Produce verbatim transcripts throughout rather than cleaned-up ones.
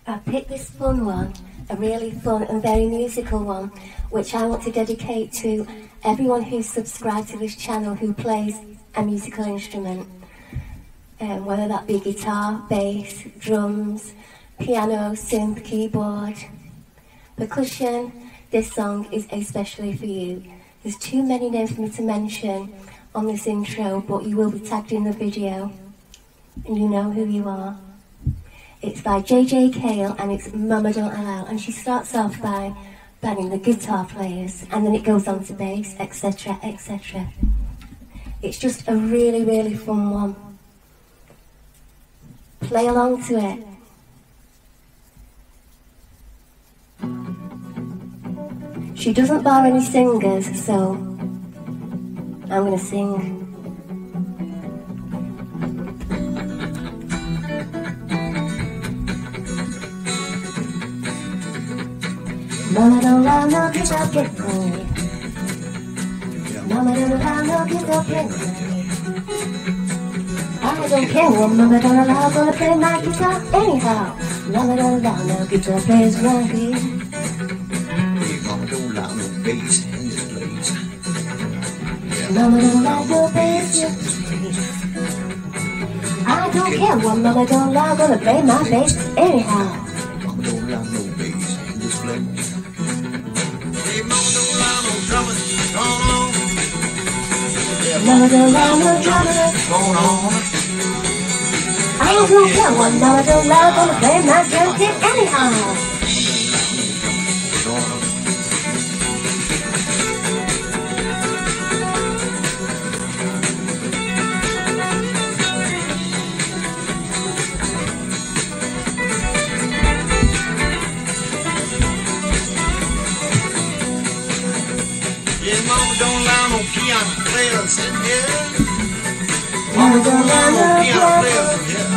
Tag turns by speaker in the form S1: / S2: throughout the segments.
S1: I picked this fun one, a really fun and very musical one, which I want to dedicate to everyone who's subscribed to this channel who plays a musical instrument. Um, whether that be guitar, bass, drums, piano, synth, keyboard, percussion. This song is especially for you. There's too many names for me to mention on this intro, but you will be tagged in the video, and you know who you are. It's by J J Cale, and it's Mama Don't Allow, and she starts off by banning the guitar players, and then it goes on to bass, et cetera, et cetera. It's just a really, really fun one. Play along to it. She doesn't bar any singers, so I'm gonna sing. Mama don't allow no guitar playing. Mama don't allow no guitar playing. I don't care what Mama don't allow, gonna play my guitar anyhow. Mama don't allow no guitar players around here.
S2: Mama don't allow no bass in this place.
S1: Mama don't allow no bass in this place. I don't care what Mama don't allow, gonna play my bass anyhow.
S2: Mama don't allow no bass in this place.
S1: Mama don't allow no drummers
S2: Going on.
S1: I don't care what Mama don't allow, gonna play my drum kit anyhow.
S2: Yeah, Mama don't allow no piano players in here.
S1: Mama don't allow no
S2: Piano
S1: piano.
S2: players in here.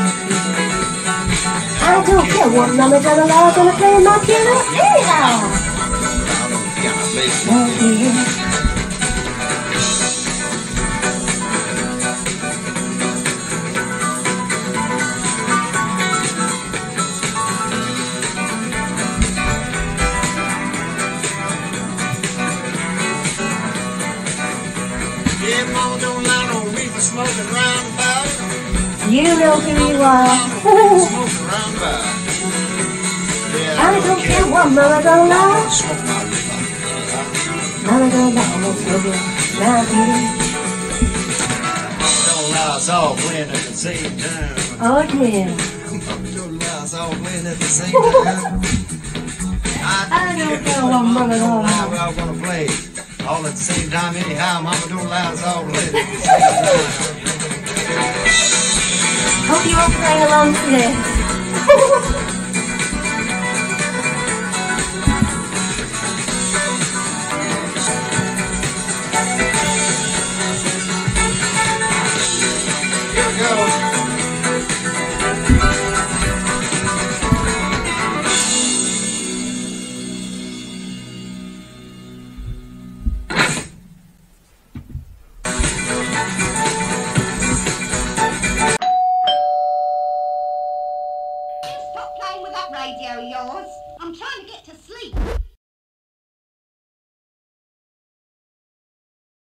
S1: I don't care what Mama don't allow, gonna play my piano anyhow.
S2: Allow no piano players.
S1: Oh dear.
S2: Yeah, Mama don't allow no reefer smoking round about.
S1: You know who you are.
S2: Smoking round about. Yeah,
S1: I don't care what Mama don't allow.
S2: smoke my reefer.
S1: Mama don't allow no smoking round here.
S2: Don't allow us all playing at the same time.
S1: Oh dear.
S2: Mama don't allow us all playing at the same time.
S1: I don't care what Mama don't allow.
S2: We're all gonna play all at the same time anyhow. Mama don't allow us all to play at the same time.
S1: Hope you all play along to this.